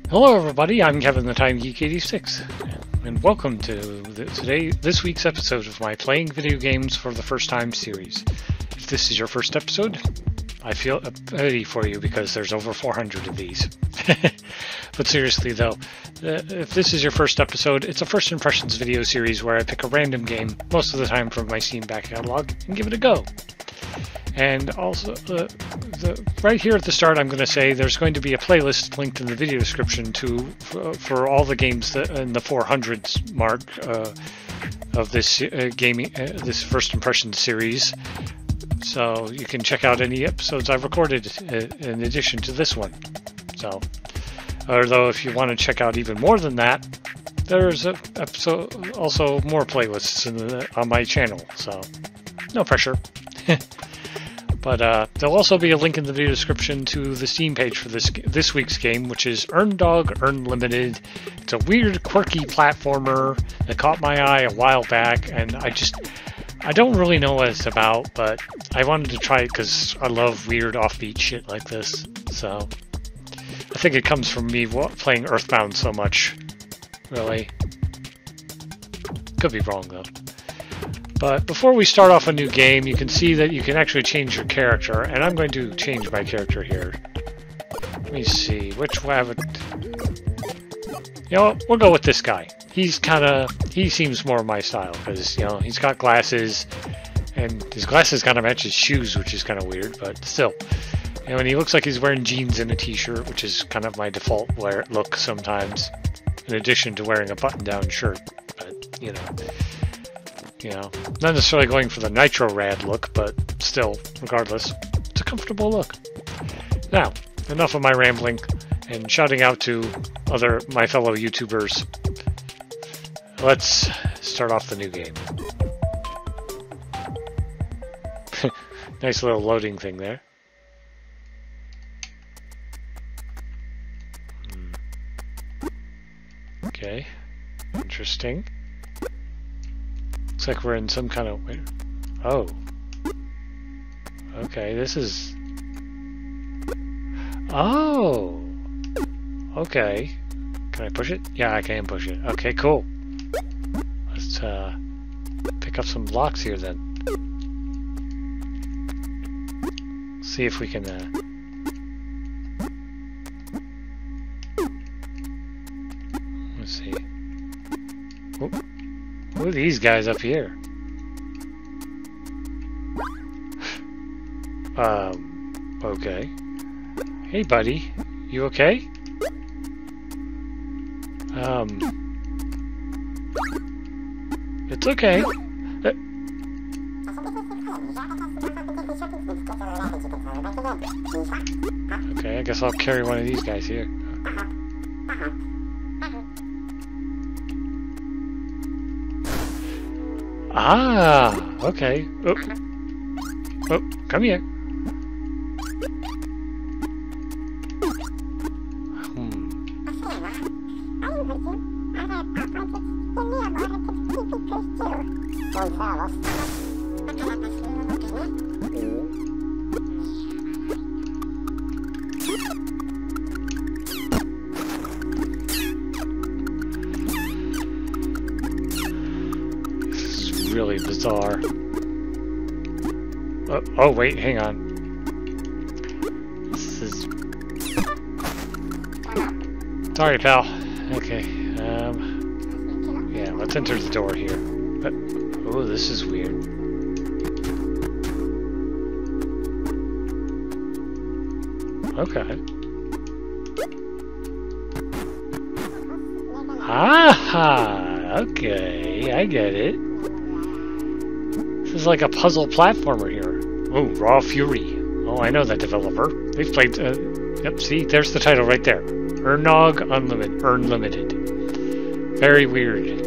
Hello everybody, I'm Kevin the Time Geek 86, and welcome to this week's episode of my Playing Video Games for the First Time series. If this is your first episode, I feel a pity for you because there's over 400 of these. But seriously though, if this is your first episode, it's a first impressions video series where I pick a random game, most of the time from my Steam back catalog, and give it a go. And also, right here at the start, I'm going to say there's going to be a playlist linked in the video description for all the games in the 400s mark of this this first impression series. So you can check out any episodes I've recorded in addition to this one. So, although if you want to check out even more than that, there's also more playlists on my channel. So, no pressure. But there'll also be a link in the video description to the Steam page for this week's game, which is Uurnog Uurnlimited. It's a weird, quirky platformer that caught my eye a while back, and I don't really know what it's about, but I wanted to try it because I love weird, offbeat shit like this. So I think it comes from me playing Earthbound so much, really. Could be wrong though. But before we start off a new game, you can see that you can actually change your character, and I'm going to change my character here. Let me see, which one I would... You know what, we'll go with this guy. He seems more my style, because, you know, he's got glasses, and his glasses kind of match his shoes, which is kind of weird, but still. You know, and he looks like he's wearing jeans and a t-shirt, which is kind of my default look sometimes, in addition to wearing a button-down shirt, but, you know... You know, not necessarily going for the nitro rad look, but still, regardless, it's a comfortable look. Now, enough of my rambling and shouting out to my fellow YouTubers. Let's start off the new game. Nice little loading thing there. Okay, interesting. Looks like we're in some kind of... Oh. Okay, this is... Oh! Okay. Can I push it? Yeah, I can push it. Okay, cool. Let's pick up some blocks here then. See if we can... Let's see. Oh. Who are these guys up here? Okay. Hey, buddy. You okay? It's okay. Okay, I guess I'll carry one of these guys here. Ah, okay. Oh, come here. Really bizarre. Oh wait, hang on. This is... Sorry, pal. Okay, yeah, let's enter the door here. Oh, this is weird. Okay. Ah, okay, I get it. This is like a puzzle platformer here. Oh, Raw Fury. Oh, I know that developer. They've played... yep, see? There's the title right there. Uurnog Uurnlimited. Very weird.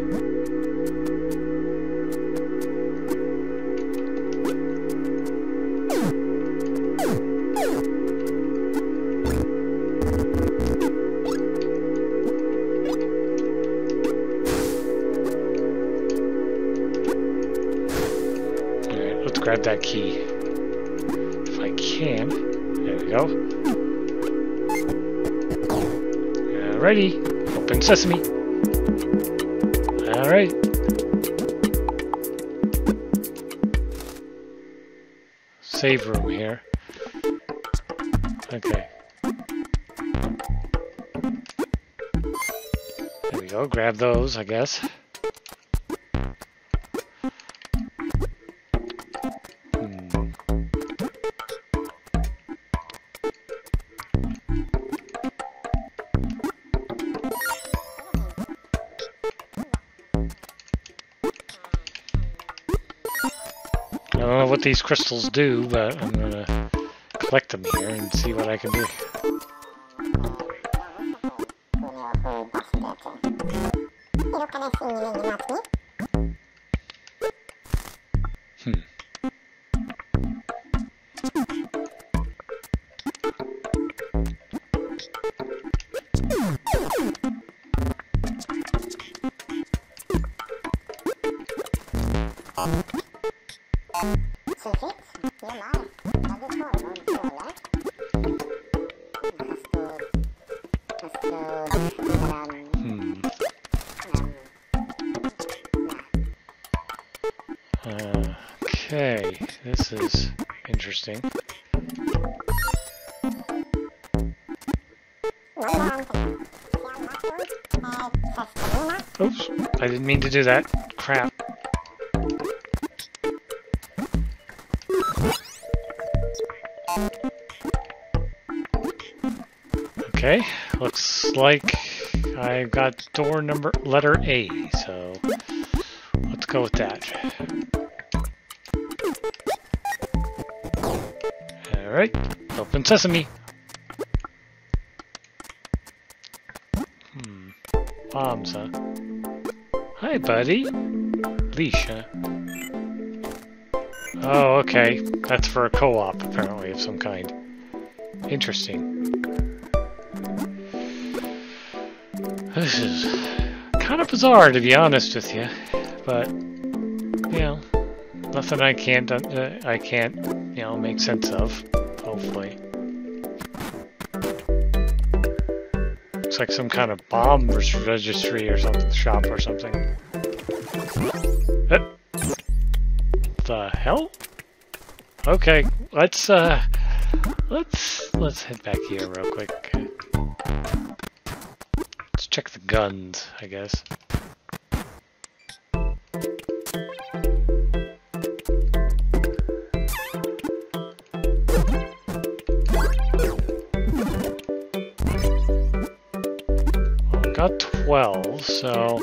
Grab that key if I can. There we go. Alrighty, open sesame. Alright. Save room here. Okay. There we go, grab those, I guess. I don't know what these crystals do, but I'm gonna collect them here and see what I can do. Okay, this is interesting. Oops, I didn't mean to do that. Crap. Okay, looks like I got door number letter A, so let's go with that. Alright, open sesame. Bombs, huh? Hi, buddy. Leash, huh? Oh, okay. That's for a co-op, apparently, of some kind. Interesting. This is kind of bizarre, to be honest with you. But, you know, nothing I can't, you know, make sense of. Hopefully. Looks like some kind of bomb registry or something, shop or something. The hell? Okay, let's head back here real quick. Let's check the guns, I guess. Got 12, so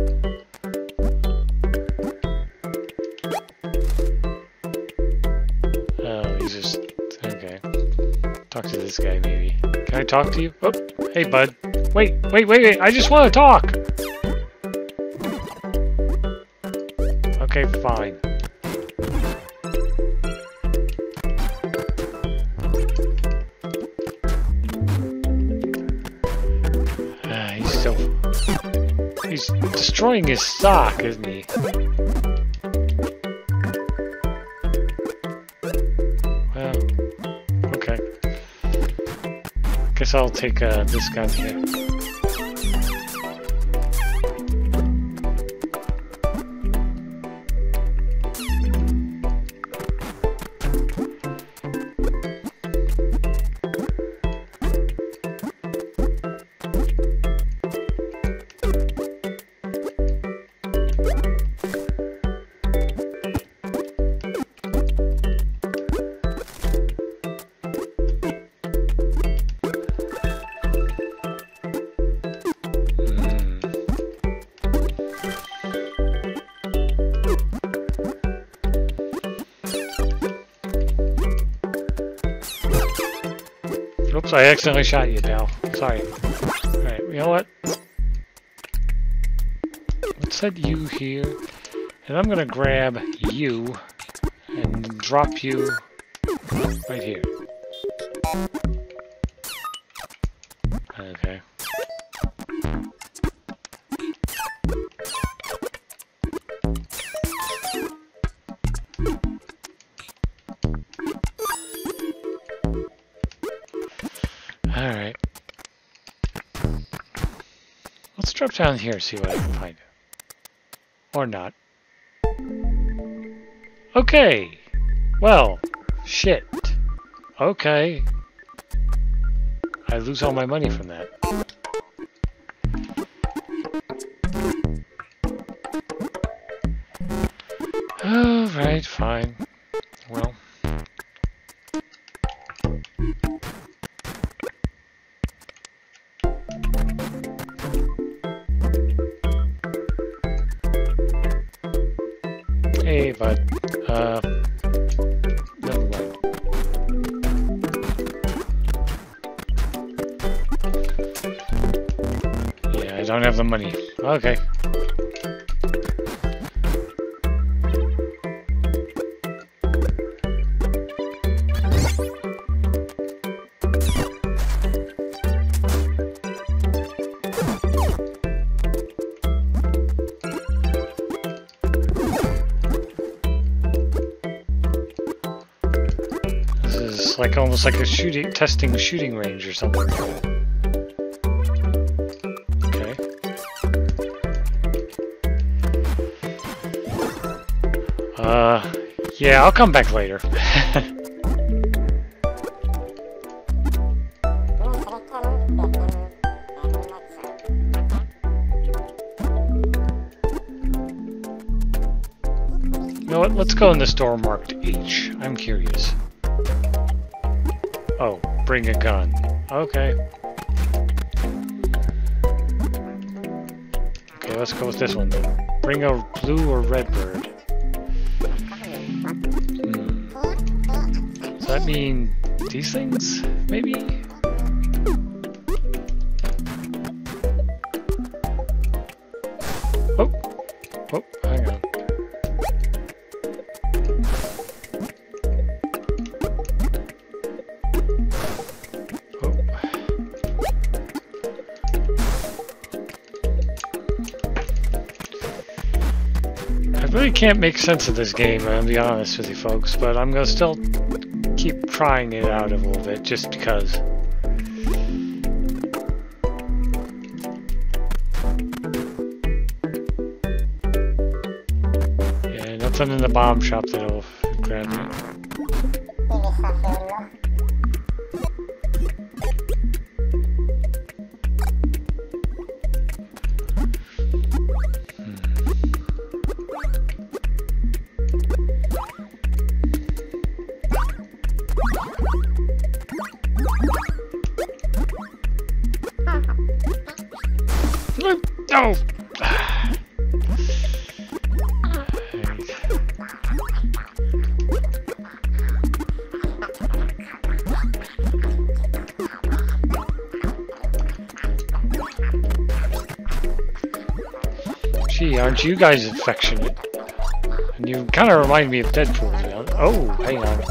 oh, he's just okay. Talk to this guy, maybe. Can I talk to you? Oh, hey, bud. Wait! I just want to talk. Okay, fine. He's destroying his stock, isn't he? Well, okay. Guess I'll take this gun here. Oops, I accidentally shot you, pal. Sorry. Alright, you know what? Let's set you here. And I'm gonna grab you and drop you right here. Okay. Alright. drop down here and see what I can find. Or not. Okay. Well, shit. Okay. I lose all my money from that. Alright, fine. Well. Hey, bud. Never mind. Yeah, I don't have the money. Okay. Like almost like a testing shooting range or something. Okay. Yeah, I'll come back later. You know what? Let's go in this door marked H. I'm curious. Oh, bring a gun. Okay. Okay, let's go with this one then. Bring a blue or red bird. Does that mean these things? Maybe? Oh! Oh, hang on. I really can't make sense of this game, I'll be honest with you folks, but I'm gonna still keep trying it out a little bit, just because. Yeah, nothing in the bomb shop that'll grab me. No! Gee, aren't you guys affectionate? And you kind of remind me of Deadpool, you know? Oh, hang on.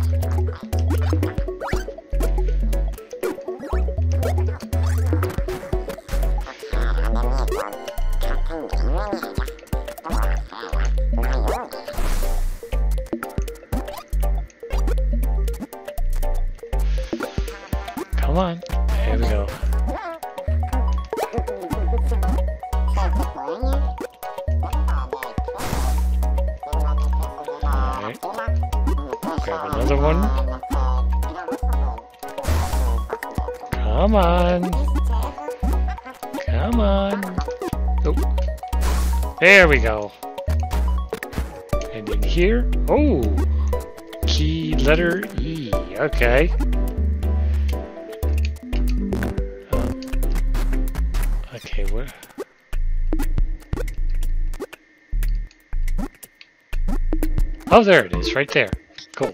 Come on. Here we go. Alright. Grab another one. Come on. Come on. Oh. There we go. And in here. Oh. Key letter E. Okay. Okay, where? Oh, there it is, right there. Cool.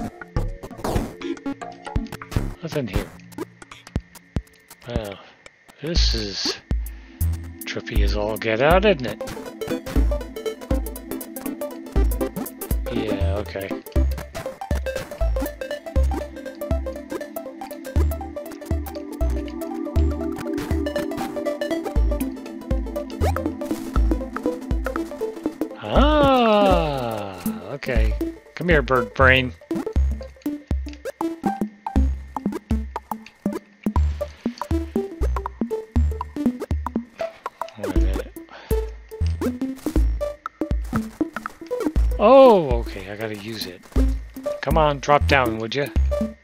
What's in here? Wow, this is trippy as all get out, isn't it? Yeah, okay. Ah, okay. Come here, bird brain. Oh, okay, I gotta use it. Come on, drop down, would you?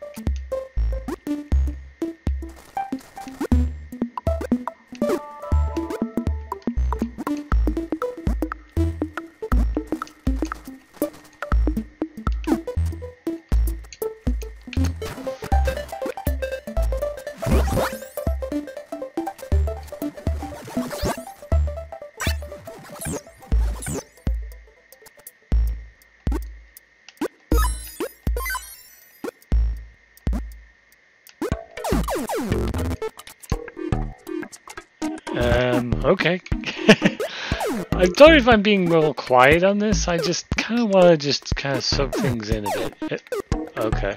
Okay. I'm sorry if I'm being real quiet on this. I just kind of want to just kind of soak things in a bit. Okay.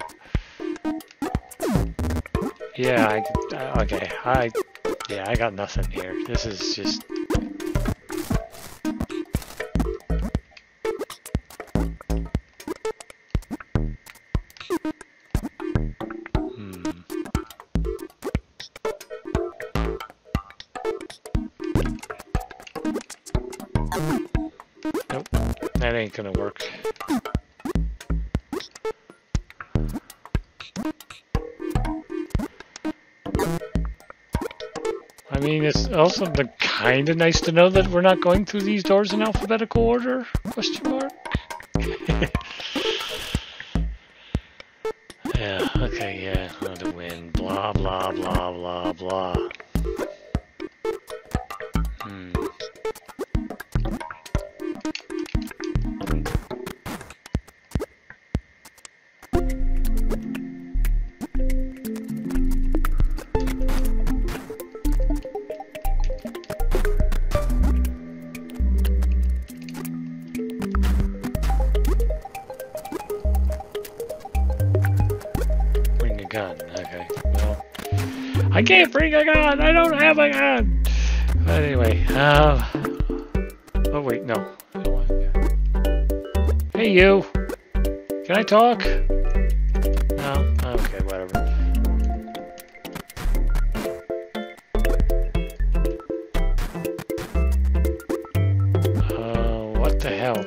Yeah, okay. Yeah, I got nothing here. This is just... Nope, that ain't gonna work. I mean, it's also kind of nice to know that we're not going through these doors in alphabetical order? Question mark? Yeah, okay, yeah, how to win. Blah, blah, blah, blah, blah. I can't bring a gun! I don't have a gun! But anyway, oh wait, no. Hey you! Can I talk? No? Okay, whatever. What the hell?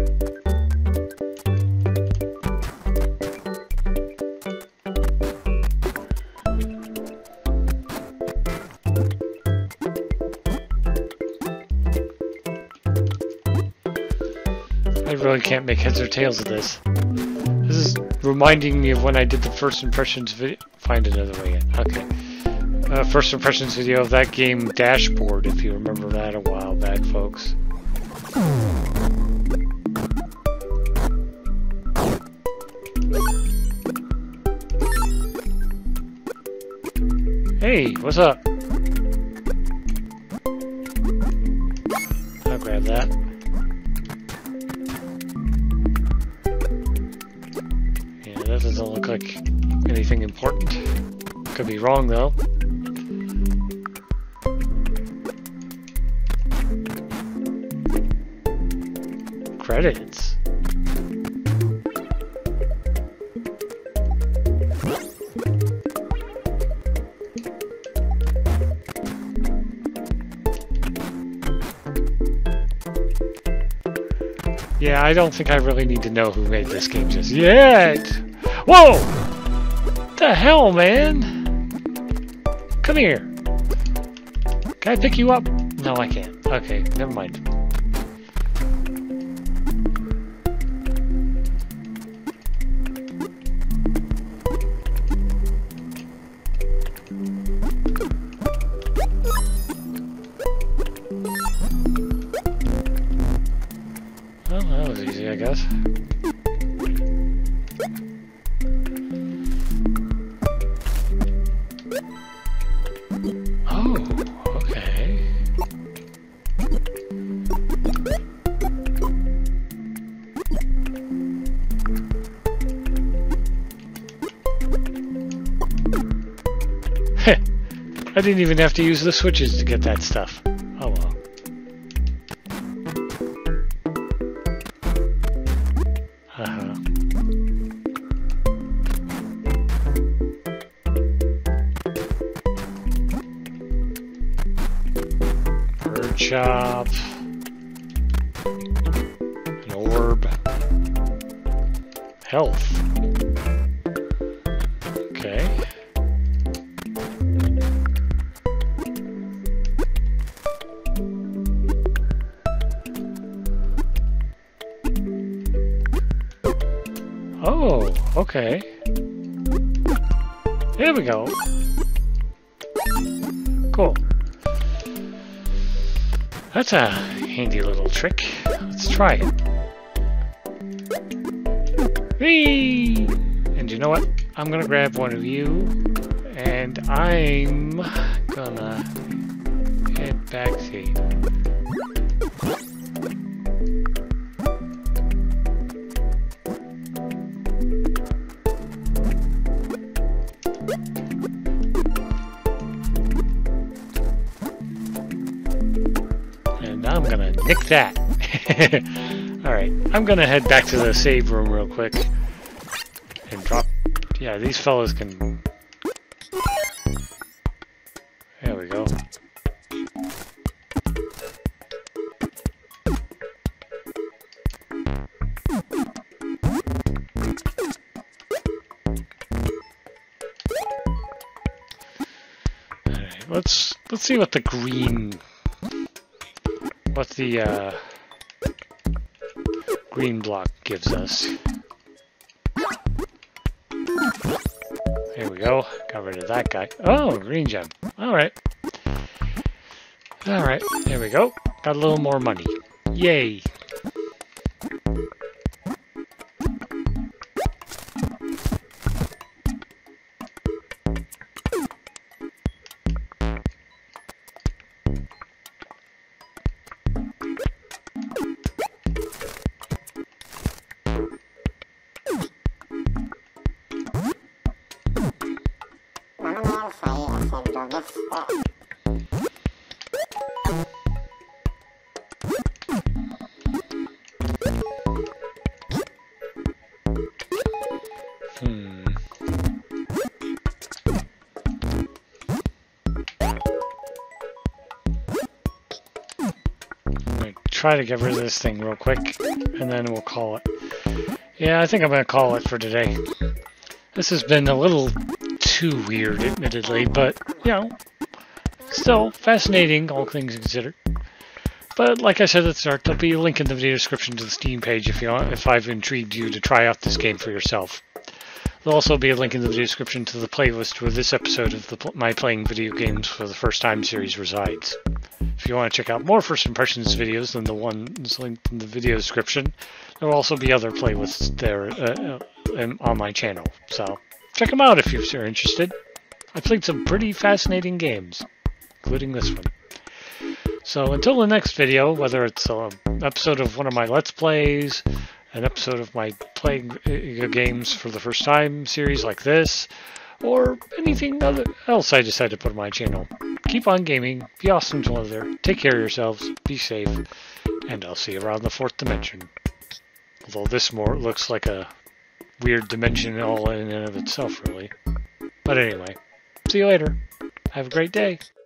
I really can't make heads or tails of this. This is reminding me of when I did the first impressions video. Find another way in. Okay. First impressions video of that game Dashboard, if you remember that a while back, folks. Hey, what's up? I'll grab that. That doesn't look like anything important. Could be wrong though. Credits. Yeah, I don't think I really need to know who made this game just yet. Whoa! What the hell, man? Come here. Can I pick you up? No, I can't. Okay, never mind. Well, that was easy, I guess. I didn't even have to use the switches to get that stuff. Oh well. Bird chop. An orb. health. Okay. Oh, okay. Here we go. Cool. That's a handy little trick. Let's try it. Whee! And you know what? I'm gonna grab one of you, and I'm gonna head back to you. And I'm gonna nick that. Alright, I'm gonna head back to the save room real quick and drop. Yeah, these fellas can. There we go. Alright, let's see what the green. What the green block gives us. There we go. Got rid of that guy. Oh, green gem. Alright. Alright, there we go. Got a little more money. Yay. Try to get rid of this thing real quick, and then we'll call it. Yeah, I think I'm going to call it for today. This has been a little too weird, admittedly, but, you know, still fascinating, all things considered. But like I said at the start, there'll be a link in the video description to the Steam page if I've intrigued you to try out this game for yourself. There'll also be a link in the video description to the playlist where this episode of my Playing Video Games for the First Time series resides. If you want to check out more First Impressions videos than the ones linked in the video description, there will also be other playlists there on my channel. So check them out if you're interested. I played some pretty fascinating games, including this one. So until the next video, whether it's an episode of one of my Let's Plays, an episode of my Playing Games for the First Time series like this, or anything else I decide to put on my channel, keep on gaming, be awesome to one another, take care of yourselves, be safe, and I'll see you around the fourth dimension. Although this more looks like a weird dimension all in and of itself, really. But anyway, see you later. Have a great day.